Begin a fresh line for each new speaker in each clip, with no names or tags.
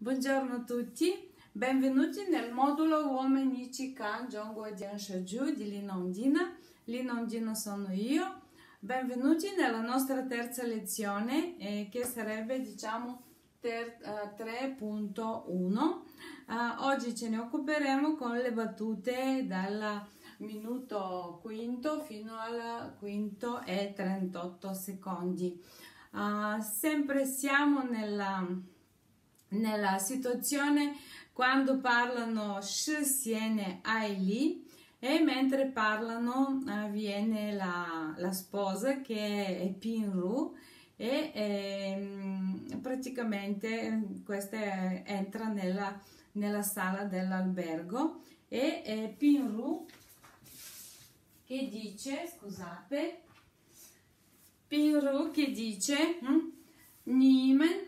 Buongiorno a tutti, benvenuti nel modulo Uomini Chikan Jonggo Jian Shaju di Lina Ondina. Lina Ondina sono io. Benvenuti nella nostra terza lezione che sarebbe 3.1. Oggi ce ne occuperemo con le battute dal minuto quinto fino al quinto e 38 secondi. Sempre siamo nella situazione quando parlano shi, siene, ai, li, e mentre parlano viene la sposa che è Pinru e praticamente questa entra nella sala dell'albergo e Pinru che dice, scusate, Pinru che dice Nimen,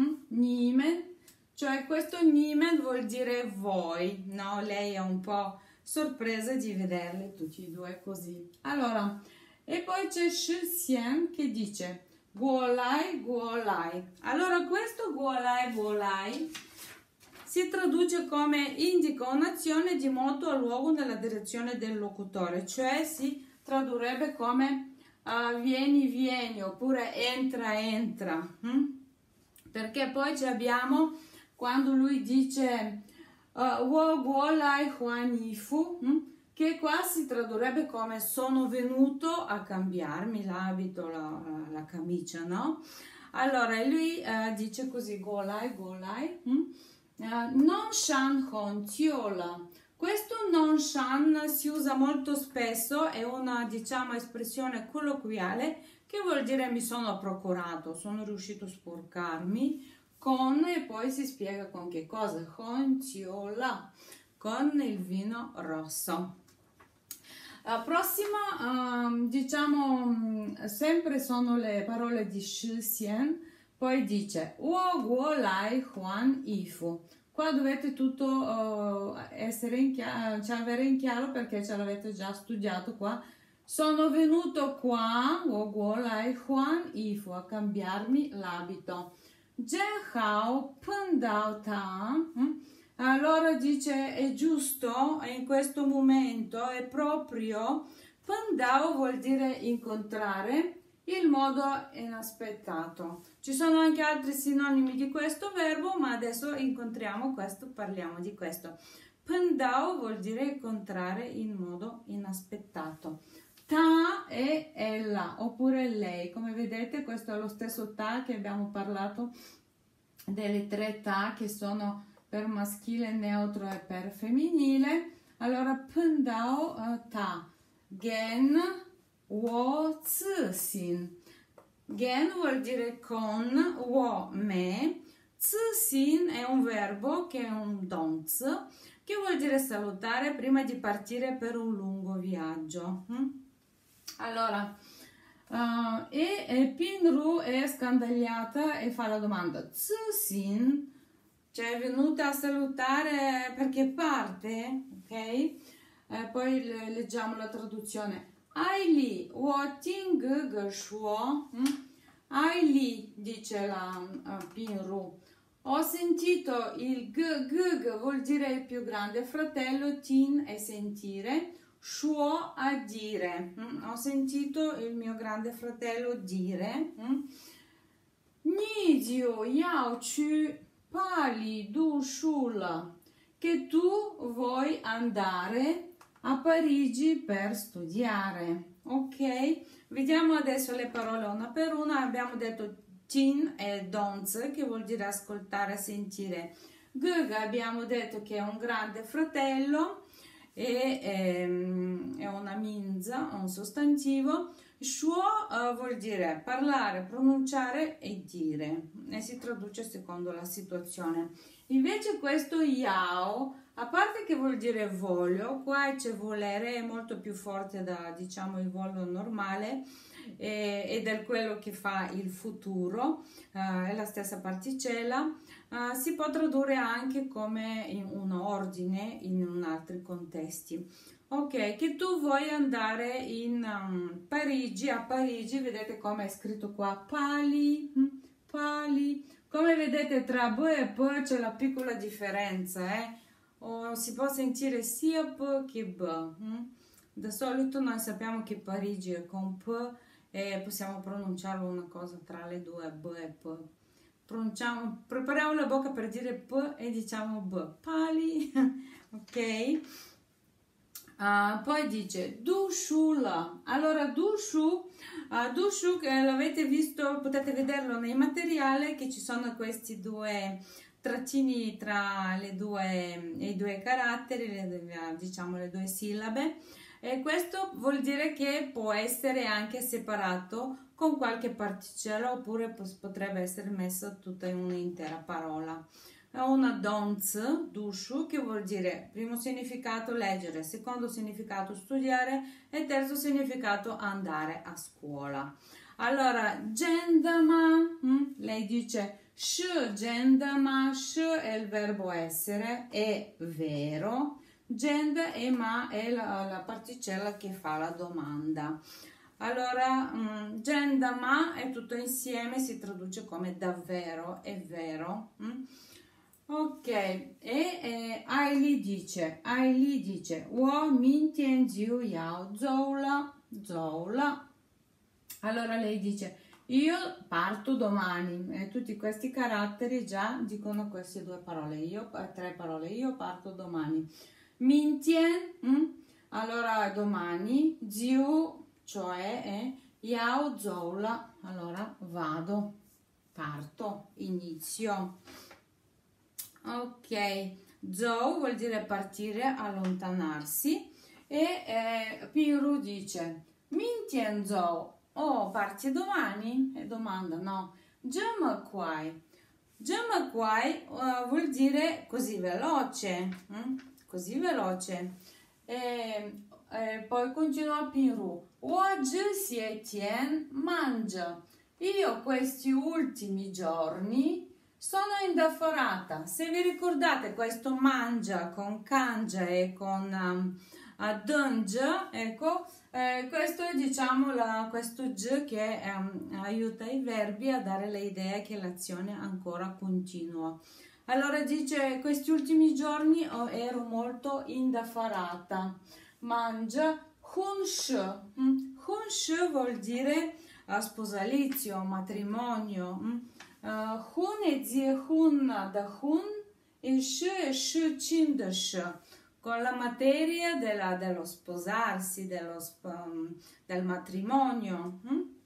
cioè questo Nimen vuol dire voi, no? Lei è un po' sorpresa di vederli tutti e due così. Allora, e poi c'è Shi Xian che dice Guolai, Guolai. Allora questo Guolai, Guolai si traduce come indica un'azione di moto a luogo nella direzione del locutore, cioè si tradurrebbe come vieni, vieni, oppure entra, entra. Perché poi ci abbiamo quando lui dice wo guolai huan yifu, che qua si tradurrebbe come sono venuto a cambiarmi l'abito, la camicia, no? Allora lui dice così guolai, guolai, non shan hon tiola. Questo non shan si usa molto spesso, è una diciamo espressione colloquiale che vuol dire mi sono procurato, sono riuscito a sporcarmi con, e poi si spiega con che cosa, con tiola, con il vino rosso. Prossima, diciamo, sempre sono le parole di Shi Xian, poi dice Wo guo lai huan ifu. Qua dovete tutto essere cioè avere in chiaro perché ce l'avete già studiato qua. Sono venuto qua, Wo guo lai huan ifu, a cambiarmi l'abito. Jian hao pen dao ta. Allora dice è giusto in questo momento, è proprio. Pen dao vuol dire incontrare il modo inaspettato. Ci sono anche altri sinonimi di questo verbo, ma adesso incontriamo questo, parliamo di questo. Pen dao vuol dire incontrare in modo inaspettato. Ta è ella oppure lei, come vedete questo è lo stesso ta che abbiamo parlato delle tre ta che sono per maschile, neutro e per femminile. Allora pen dao ta gen wo zi sin. Gen vuol dire con, wo me, zi sin è un verbo che è un donz che vuol dire salutare prima di partire per un lungo viaggio. Allora, Pinru è scandagliata e fa la domanda Zi Xin, cioè è venuta a salutare perché parte, ok? Poi leggiamo la traduzione. Ai li, wo ting ge shuo. Ai li, dice la Pinru. Ho sentito il g vuol dire il più grande fratello, tin è sentire. Shuo a dire, ho sentito il mio grande fratello dire Nidio yao chu pali du shula, che tu vuoi andare a Parigi per studiare. Ok, vediamo adesso le parole una per una. Abbiamo detto tin e donz che vuol dire ascoltare, sentire. Gug abbiamo detto che è un grande fratello e è una minza, un sostantivo. Shuo vuol dire parlare, pronunciare e dire e si traduce secondo la situazione. Invece questo yao, a parte che vuol dire voglio, qua c'è volere, è molto più forte da diciamo il volo normale ed è quello che fa il futuro, è la stessa particella. Si può tradurre anche come in un ordine in altri contesti. Ok, che tu vuoi andare in Parigi, a Parigi, vedete come è scritto qua, pali, Come vedete tra b e p c'è la piccola differenza, si può sentire sia p che b. Da solito noi sappiamo che Parigi è con p e possiamo pronunciarlo una cosa tra le due, b e p. Prepariamo la bocca per dire p e diciamo b. Pali, ok? Poi dice dusciula. Allora dusciu che l'avete visto, potete vederlo nei materiali, che ci sono questi due trattini tra i due caratteri, diciamo le due sillabe, e questo vuol dire che può essere anche separato con qualche particella, oppure potrebbe essere messo tutta in un'intera parola. Una donz, dusciu, che vuol dire primo significato leggere, secondo significato studiare e terzo significato andare a scuola. Allora, gendama, lei dice sh, gendama, sh è il verbo essere, è vero, genda e ma è la particella che fa la domanda. Allora, gendama è tutto insieme, si traduce come davvero, è vero. Ok, e Aili dice, wo mintien jiu yao zoula. Allora lei dice, io parto domani, e tutti questi caratteri già dicono queste due parole, tre parole, io parto domani. Mintien, allora domani, jiu, cioè yao zoula, allora vado, parto, inizio. Ok, zou vuol dire partire, allontanarsi, e Pinru dice mintien zou, oh parti domani? E domanda no, jama quai vuol dire così veloce, così veloce. Poi continua Pinru, oggi si tien mangia, io questi ultimi giorni sono indaffarata. Se vi ricordate questo mangia con cangia e con dunge, ecco, questo è diciamo questo g che aiuta i verbi a dare l'idea che l'azione ancora continua. Allora dice, questi ultimi giorni ero molto indaffarata. Mangia hunsh vuol dire sposalizio, matrimonio. Hun e zie hun da hun e sh cin da sh, con la materia dello sposarsi, del matrimonio.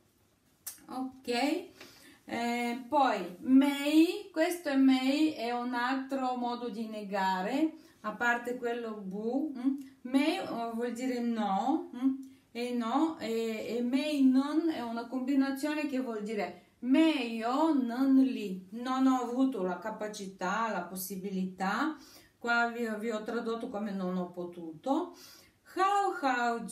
Ok, poi mei, questo è mei, è un altro modo di negare, a parte quello bu. Mei vuol dire no, e no, e mei non è una combinazione che vuol dire meglio non lì, non ho avuto la capacità, la possibilità, qua vi ho tradotto come non ho potuto. How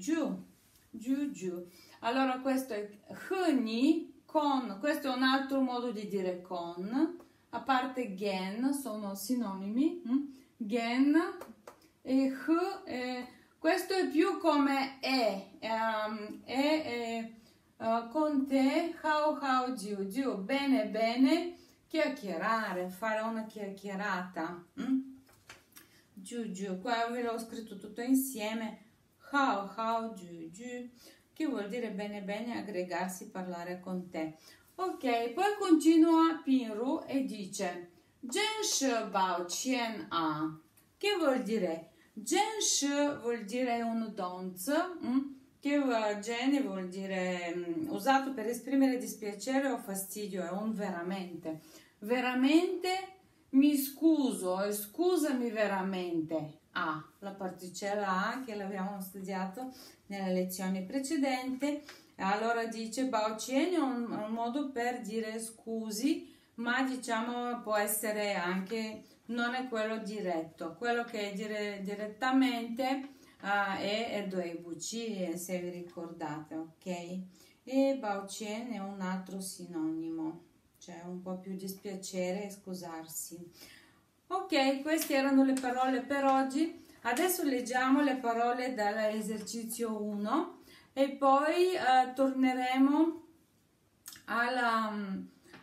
giu. Allora questo è hni, con, questo è un altro modo di dire con, a parte gen, sono sinonimi, gen e questo è più come con te, how giu, bene, chiacchierare, fare una chiacchierata. Giu, qua ve l'ho scritto tutto insieme, how giu, che vuol dire bene, aggregarsi, parlare con te. Ok, poi continua Pinru e dice, Jen shi bao qian a, che vuol dire? Jen shi vuol dire un donz, che gene vuol dire usato per esprimere dispiacere o fastidio, è un veramente. Veramente mi scuso e scusami veramente. La particella A che l'abbiamo studiato nelle lezioni precedenti. Allora dice Baocien è un modo per dire scusi, ma diciamo può essere anche, non è quello diretto, quello che è direttamente è due buci, se vi ricordate, ok? E Baocien è un altro sinonimo, cioè un po' più dispiacere e scusarsi. Ok, queste erano le parole per oggi. Adesso leggiamo le parole dall'esercizio 1 e poi torneremo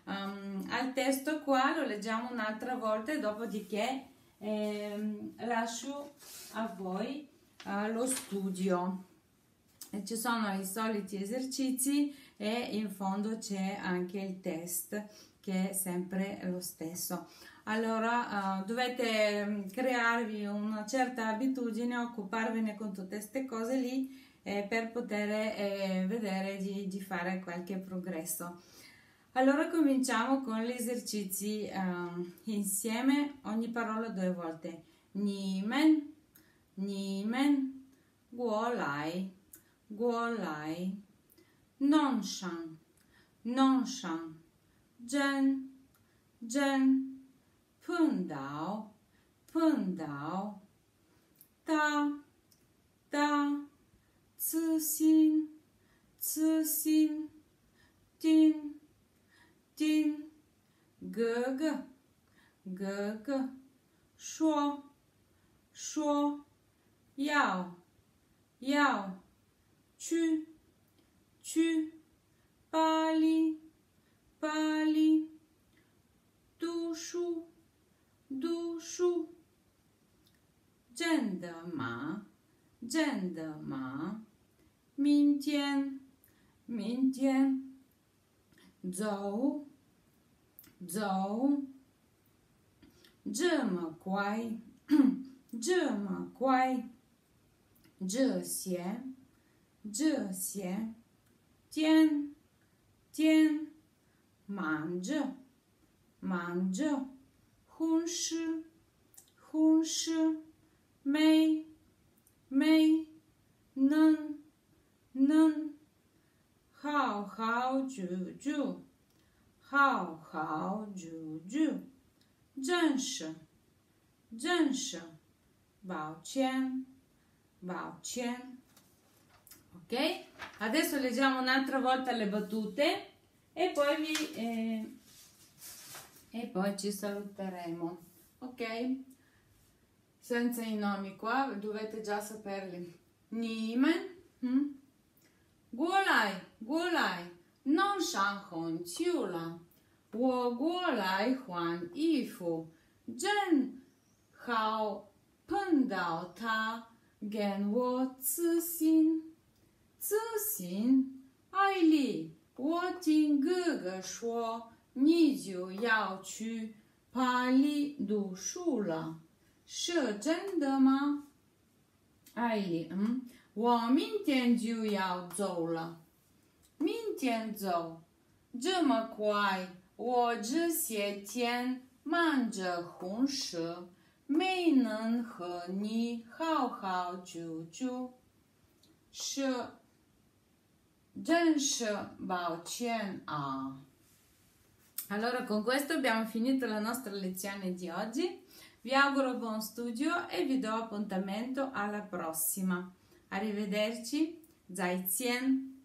al testo qua, lo leggiamo un'altra volta e dopodiché lascio a voi lo studio. E ci sono i soliti esercizi e in fondo c'è anche il test che è sempre lo stesso. Allora dovete crearvi una certa abitudine, occuparvene con tutte queste cose lì per poter vedere di fare qualche progresso. Allora cominciamo con gli esercizi insieme, ogni parola 2 volte. Nimen, nimen, guolai, guolai, nonshan, nonshan, jen, jen, pundao, pundao, ta, ta, cixin, cixin, din, din, ge, ge, shuo, shuo, yao, yao, chu, chu, pali, pali, du shu, zhen de ma, min tian, zhou, zhou, zhe me guai, zhe xie, tian, man zhe, hun shi, mei, nen, hao, ju, zhen shi, bao qian. Ok? Adesso leggiamo un'altra volta le battute e poi ci saluteremo. Ok? Senza i nomi qua, dovete già saperli. Nimen, guolai, non shan hong qiu la. Wo guolai huan yifu, zhen hao pendao ta, gen wo cixin, ai li, wo jing ge shuo, ni jiu yao qu, pa li du shu la. 是真的吗？艾丽，我明天就要走了。明天走，这么快？我这些天忙着红蛇，没能和你好好住住。真是抱歉啊。Allora, con questo abbiamo finito la nostra lezione di oggi. Vi auguro buon studio e vi do appuntamento alla prossima. Arrivederci, zaijian.